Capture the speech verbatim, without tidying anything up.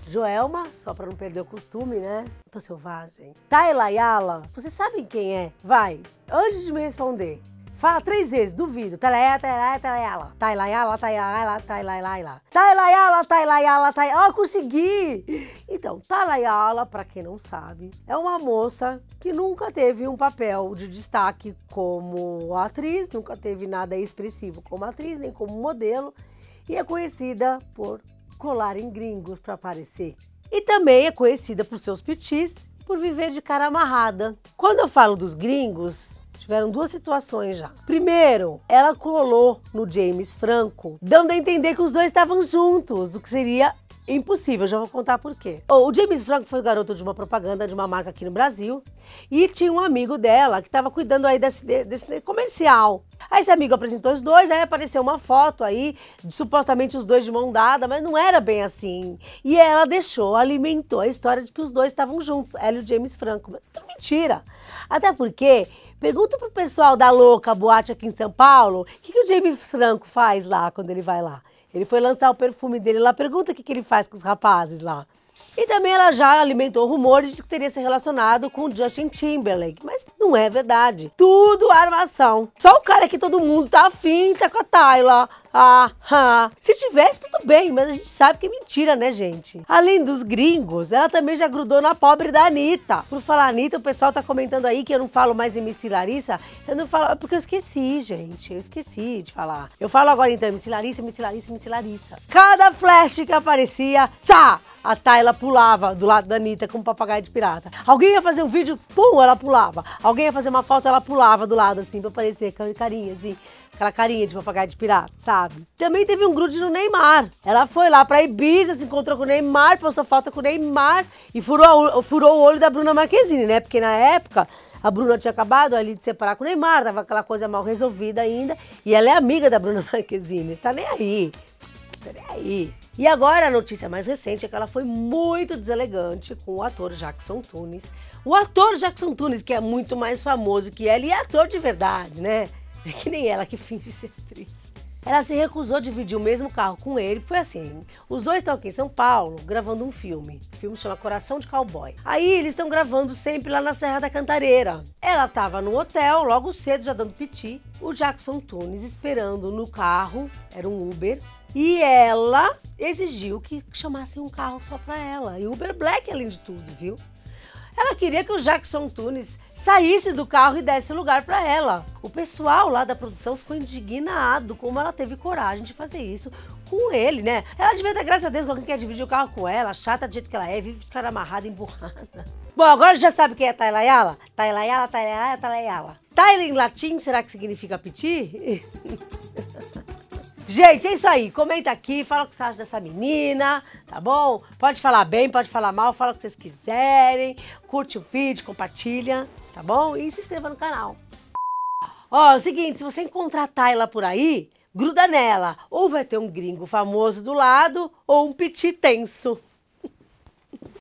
Joelma, só pra não perder o costume, né? Tô selvagem. Tayla Ayala, vocês sabem quem é? Vai, antes de me responder, fala três vezes, duvido. Tayla Ayala, Tayla Ayala, Tayla Ayala, Tayla Ayala, Tayla Ayala, Tayla Ayala, Tayla Ayala, Tayla Ayala. Ah, consegui! Então, Tayla Ayala, pra quem não sabe, é uma moça que nunca teve um papel de destaque como atriz, nunca teve nada expressivo como atriz, nem como modelo, e é conhecida por colar em gringos para aparecer. E também é conhecida por seus pitis, por viver de cara amarrada. Quando eu falo dos gringos, tiveram duas situações já. Primeiro, ela colou no James Franco, dando a entender que os dois estavam juntos, o que seria impossível, já vou contar por quê. O James Franco foi o garoto de uma propaganda de uma marca aqui no Brasil e tinha um amigo dela que estava cuidando aí desse, desse comercial. Aí esse amigo apresentou os dois, aí apareceu uma foto aí, de, supostamente os dois de mão dada, mas não era bem assim. E ela deixou, alimentou a história de que os dois estavam juntos, ela e o James Franco. Mas tudo mentira. Até porque, pergunta pro pessoal da Louca Boate aqui em São Paulo, o que, que o James Franco faz lá quando ele vai lá? Ele foi lançar o perfume dele lá, pergunta o que, que ele faz com os rapazes lá. E também ela já alimentou rumores de que teria se relacionado com o Justin Timberlake, mas não é verdade. Tudo armação. Só o cara que todo mundo tá afim, tá com a Tayla. Ah, ah. Se tivesse, tudo bem, mas a gente sabe que é mentira, né, gente? Além dos gringos, ela também já grudou na pobre da Anitta. Por falar Anitta, o pessoal tá comentando aí que eu não falo mais em M C Larissa. Eu não falo, porque eu esqueci, gente. Eu esqueci de falar. Eu falo agora então, M C Larissa, M C Larissa, M C Larissa. Cada flash que aparecia, tchá! A Tayla pulava do lado da Anitta como um papagaio de pirata. Alguém ia fazer um vídeo, pum, ela pulava. Alguém ia fazer uma foto, ela pulava do lado, assim, pra parecer carinha, assim. Aquela carinha de papagaio de pirata, sabe? Também teve um grude no Neymar. Ela foi lá pra Ibiza, se encontrou com o Neymar, postou foto com o Neymar e furou, furou o olho da Bruna Marquezine, né? Porque na época, a Bruna tinha acabado ali de separar com o Neymar, tava aquela coisa mal resolvida ainda. E ela é amiga da Bruna Marquezine, tá nem aí. Tá nem aí. E agora a notícia mais recente é que ela foi muito deselegante com o ator Jackson Tunis. O ator Jackson Tunis, que é muito mais famoso que ela e é ator de verdade, né? É que nem ela que finge ser atriz. Ela se recusou a dividir o mesmo carro com ele, foi assim, os dois estão aqui em São Paulo gravando um filme, o filme chama Coração de Cowboy. Aí eles estão gravando sempre lá na Serra da Cantareira. Ela estava no hotel, logo cedo, já dando piti, o Jackson Tunis esperando no carro, era um Uber, e ela exigiu que chamassem um carro só pra ela, e Uber Black além de tudo, viu? Ela queria que o Jackson Tunis saísse do carro e desse lugar para ela. O pessoal lá da produção ficou indignado como ela teve coragem de fazer isso com ele, né? Ela devia dar graças a Deus que alguém quer dividir o carro com ela, chata do jeito que ela é, vive de cara amarrada, emburrada. Bom, agora já sabe quem é Tayla Ayala? Tayla Ayala, Tayla Ayala, Tayla Ayala. Tayla em latim, será que significa piti? Gente, é isso aí. Comenta aqui, fala o que você acha dessa menina, tá bom? Pode falar bem, pode falar mal, fala o que vocês quiserem. Curte o vídeo, compartilha, tá bom? E se inscreva no canal. Ó, é o seguinte, se você encontrar a Tayla por aí, gruda nela. Ou vai ter um gringo famoso do lado, ou um piti tenso.